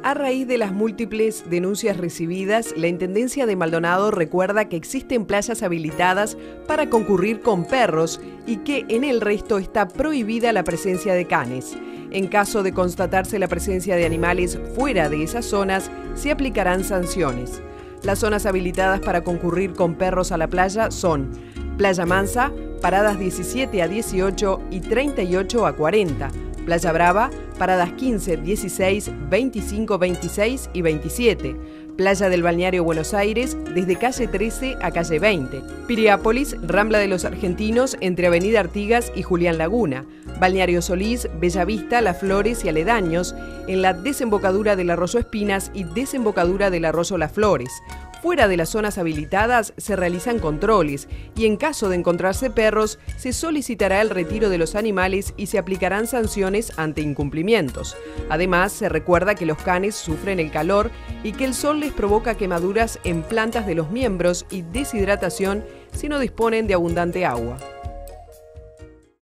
A raíz de las múltiples denuncias recibidas, la Intendencia de Maldonado recuerda que existen playas habilitadas para concurrir con perros y que en el resto está prohibida la presencia de canes. En caso de constatarse la presencia de animales fuera de esas zonas, se aplicarán sanciones. Las zonas habilitadas para concurrir con perros a la playa son Playa Mansa, paradas 17 a 18 y 38 a 40, Playa Brava, paradas 15, 16, 25, 26 y 27. Playa del Balneario Buenos Aires, desde calle 13 a calle 20. Piriápolis, Rambla de los Argentinos, entre Avenida Artigas y Julián Laguna. Balneario Solís, Bellavista, Las Flores y aledaños, en la desembocadura del Arroyo Espinas y desembocadura del Arroyo Las Flores. Fuera de las zonas habilitadas se realizan controles y en caso de encontrarse perros se solicitará el retiro de los animales y se aplicarán sanciones ante incumplimientos. Además, se recuerda que los canes sufren el calor y que el sol les provoca quemaduras en plantas de los miembros y deshidratación si no disponen de abundante agua.